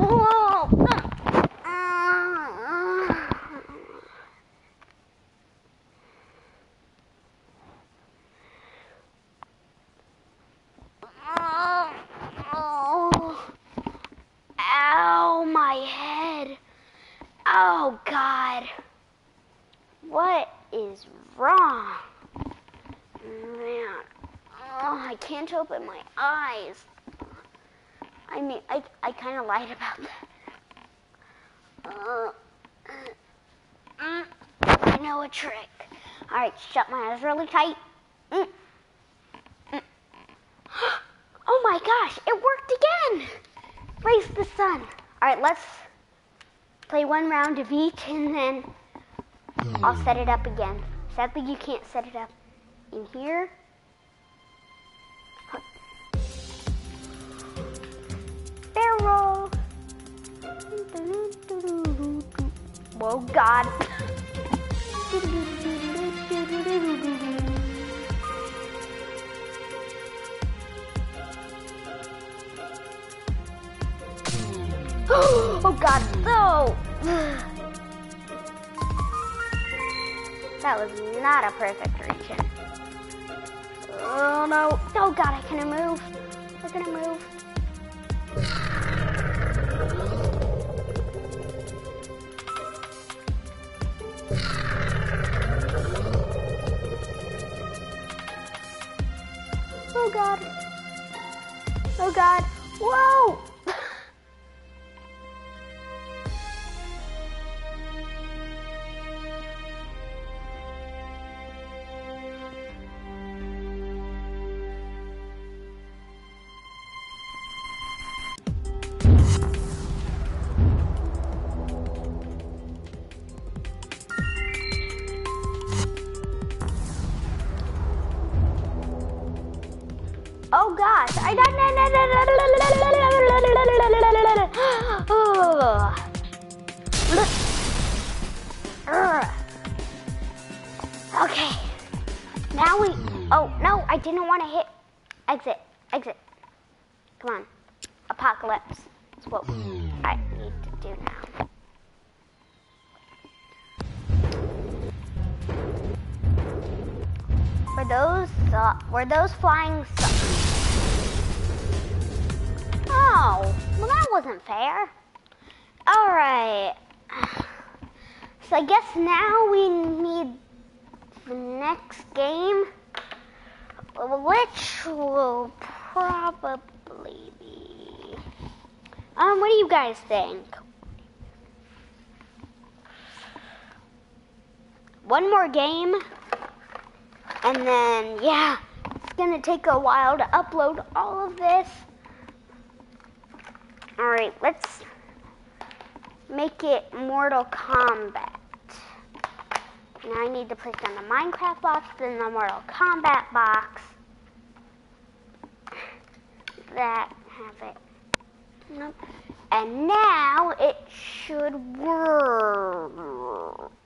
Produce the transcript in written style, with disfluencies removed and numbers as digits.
Ow, my head. Oh, God. What is wrong? Man. Oh, I can't open my eyes. I mean, I kind of lied about that. I know a trick. All right, shut my eyes really tight. Oh my gosh, it worked again. Raise the sun. All right, let's play one round of each, and then I'll set it up again. Sadly, you can't set it up in here. Barrel. Whoa, God. Oh, God, no. That was not a perfect reach in. Oh, no. Oh, God, I can't move. We're going to move. Oh, God. Oh, God. Whoa. Oh gosh, I died. Okay. Now we. Oh no, I didn't want to hit. Exit. Exit. Come on. Apocalypse. That's what I need to do now. Were those flying? Oh, well that wasn't fair. All right. So I guess now we need the next game, which will probably be. What do you guys think? One more game, and then yeah, it's gonna take a while to upload all of this. All right, let's make it Mortal Kombat. Now I need to place down the Minecraft box, then the Mortal Kombat box. That, have it. Nope. And now it should work.